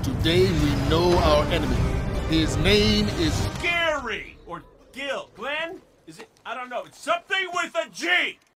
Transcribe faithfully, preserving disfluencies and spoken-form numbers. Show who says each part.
Speaker 1: Today we know our enemy. His name is
Speaker 2: Gary! Or Gil. Glenn? Is it? I don't know. It's something with a G!